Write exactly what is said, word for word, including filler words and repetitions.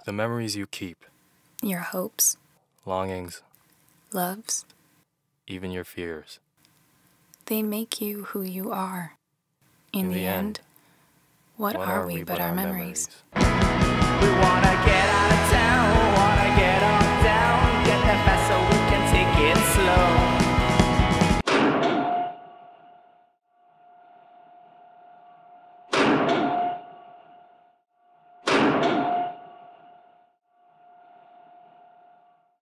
The memories you keep, Your hopes, longings, loves, even your fears. they make you who you are. In, In the, the end, end, what, are, we but our memories? memories?